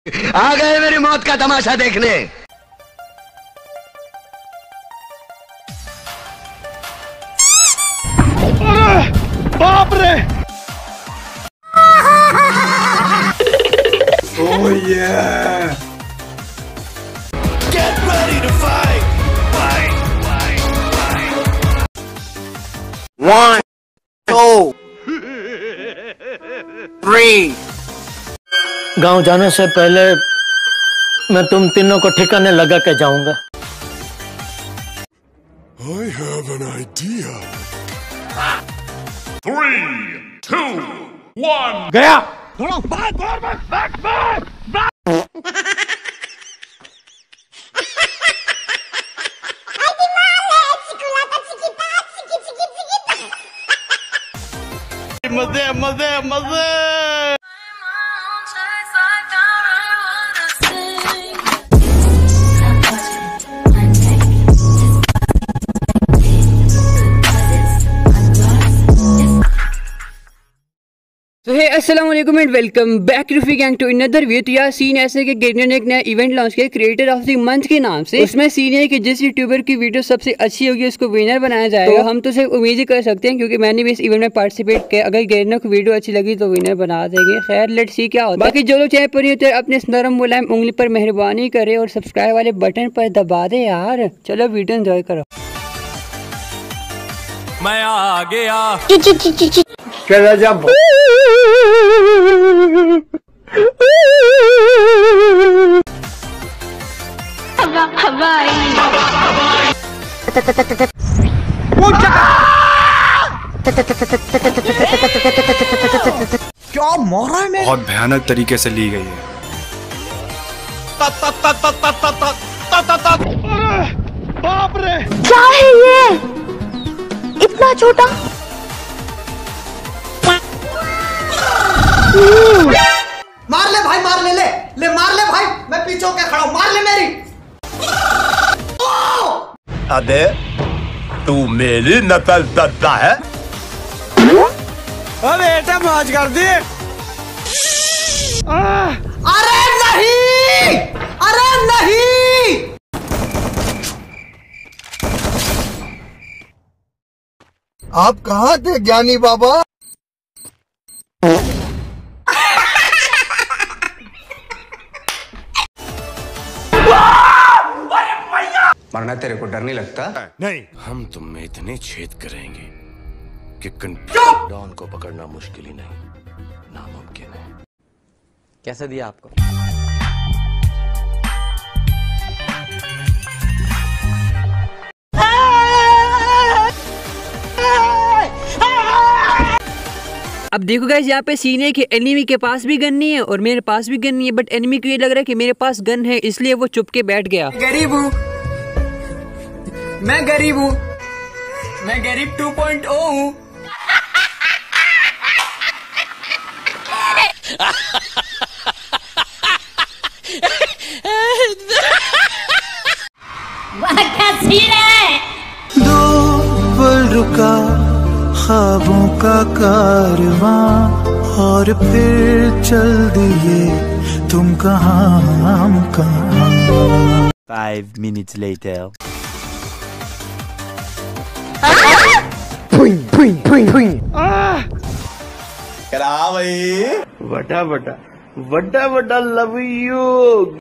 आ गए मेरी मौत का तमाशा देखने। अरे बाप रे। Oh yeah. Get ready to fight. Fight. 1 2 3। गांव जाने से पहले मैं तुम तीनों को ठिकाने लगा के जाऊंगा। I have an idea. 3 2 1 गया। मजे मजे मजे। तो हे अस्सलाम वालेकुम and welcome back Roofi gang to another video. तो यार सीन ऐसे कि गेटने ने एक नया इवेंट लॉन्च किया क्रिएटर ऑफ द मंथ के नाम से। उसमें सीन है कि जिस यूट्यूबर की वीडियो सबसे अच्छी होगी उसको विनर बनाया जाएगा। तो हम तो सिर्फ उम्मीद ही कर सकते हैं क्योंकि मैंने भी इस इवेंट में पार्टिसिपेट किया। अगर गेटने को वीडियो अच्छी लगी तो विनर बना देंगे। खैर लेट्स सी क्या होता है। बाकी जो लोग चैनल पर नहीं होते अपने नरम मुलायम उंगली पर मेहरबानी करे और सब्सक्राइब वाले बटन पर दबा दे यार। चलो वीडियो एंजॉय करो। मैं आ गया। चलो जब क्या मारा है मैं? बहुत भयानक तरीके से ली गई है। बाप रे। क्या है ये इतना छोटा? मार ले भाई, मार ले, ले मार ले भाई। मैं पीछे होके खड़ा हूँ, मार ले मेरी। अबे तू मेरी नकल करता है? अरे बेटा मौज कर दी। अरे नहीं, अरे नहीं। आप कहाँ थे ज्ञानी बाबा? मरना तेरे को डर नहीं लगता? नहीं, हम तुम में इतने छेद करेंगे कि डॉन को पकड़ना मुश्किल ही नहीं नामुमकिन है। कैसे दिया आपको? अब देखो गाइस यहाँ पे सीन है कि एनिमी के पास भी गन नहीं है और मेरे पास भी गन नहीं है। बट एनिमी को ये लग रहा है कि मेरे पास गन है इसलिए वो चुप के बैठ गया। गरीब हूँ मैं, गरीब हूँ मैं, गरीब 2.0 हूँ। दो पल रुका ख्वाबों का कारवां और फिर चल दिए तुम कहाँ हम कहाँ। 5 minutes later. क्या भाई? बड़ा बड़ा बड़ा बड़ा लव यू।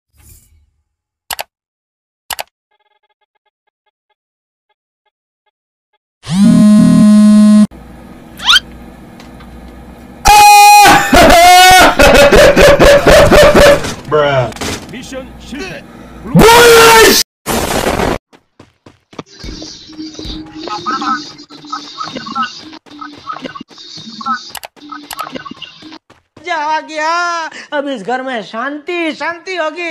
Mission shift. आ गया। अब इस घर में शांति शांति होगी।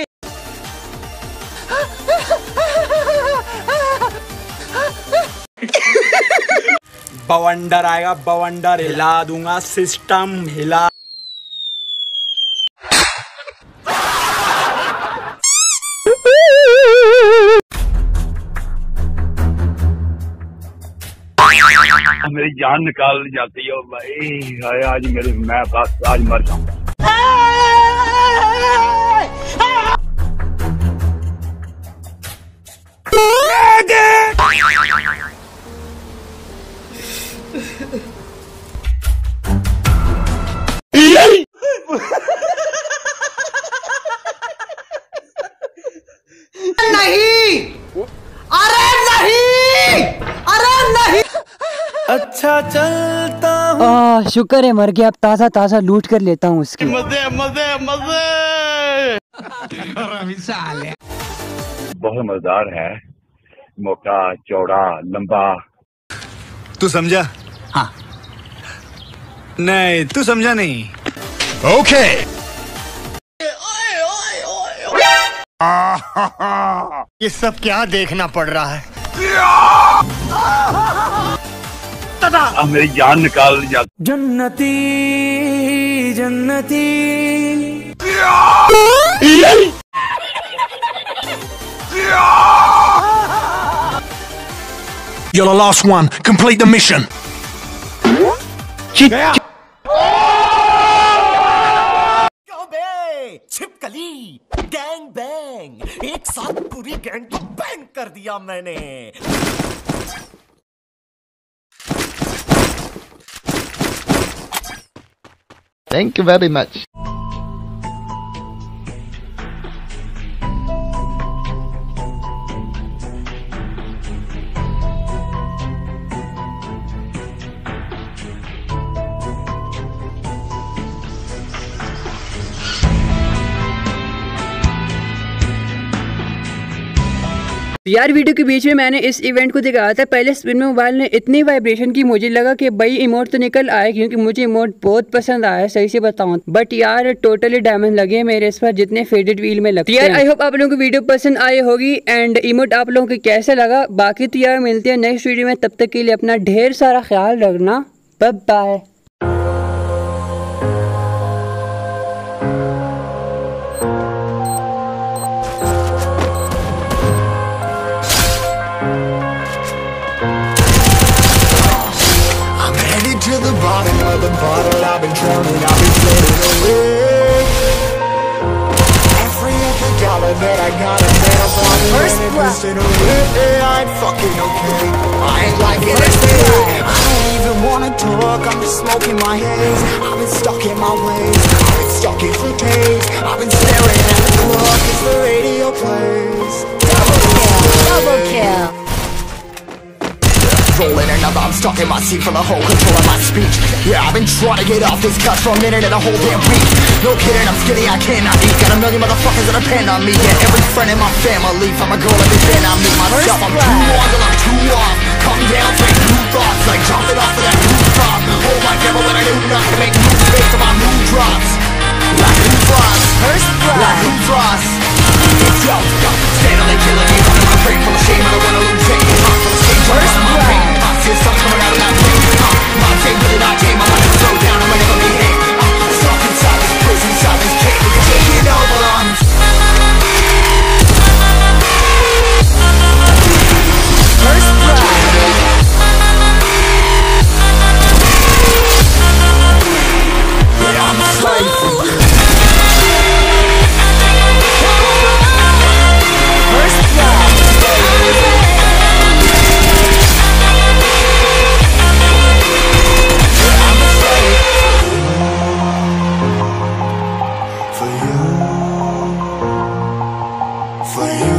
बवंडर आएगा, बवंडर हिला दूंगा, सिस्टम हिला। मेरी जान निकाल जाती है भाई। आज मेरे मैं बस आज मर जाऊंगा। चलता हूँ। शुक्र है मर गया, अब ताजा ताजा लूट कर लेता हूँ उसकी। मजे मजे मजे। बहुत मजेदार है, मोटा चौड़ा लंबा। तू समझा? हाँ। नहीं तू समझा नहीं। ओके। ये सब क्या देखना पड़ रहा है? अब मेरी जान निकाल जाती। जन्नती जन्नती You're the last one. Complete the mission. छिपकली गैंग बैंग एक साथ पूरी गैंग को बैंग कर दिया मैंने। Thank you very much. यार वीडियो के बीच में मैंने इस इवेंट को दिखाया था। पहले स्पिन में मोबाइल ने इतनी वाइब्रेशन की मुझे लगा कि भाई इमोट तो निकल आए, क्योंकि मुझे इमोट बहुत पसंद आया सही से बताऊं। बट यार टोटली डैमेज लगे मेरे इस पर जितने फेडेड व्हील में लगते हैं। यार आई होप आप लोगों को वीडियो पसंद आई होगी एंड इमोट आप लोगों को कैसा लगा। बाकी तो यार मिलते हैं नेक्स्ट वीडियो में, तब तक के लिए अपना ढेर सारा ख्याल रखना। Bye bye. to the bottom of the bottle, I've been drowning, I've been floating away. Every other dollar that I got, I bet I'm wanting and away. I ain't fucking okay, I ain't liking it. I don't even wanna talk, I'm just smoking my haze. I've been stuck in my ways, I've been stuck in for days. I've been staring at the clock as the radio plays. Double kill. Rolling another, I'm stuck in my seat for the whole control of my speech. Yeah, I've been trying to get off this couch for a minute and a whole damn week. No kidding, I'm skinny, I cannot eat. Got a million motherfuckers that depend on me. Yeah, every friend in my family, from a girl everything I meet myself. I'm too on till I'm too off. Calm down, take new thoughts, like jumping off of that rooftop. Oh my devil, when I knew not to make new space for my new drops. Like new drops, like new drops. It's yo, stand on the killing me. I'm in my brain full of shame, I don't wanna lose it. I'm full of shame, first blood. Something coming out of that brain. My fame really not tame. I wanna slow down, I'm never be hate. Stuck inside this prison, inside this cage. We can take it over. First blood. Yeah, I'm a slave for you. First blood. For you.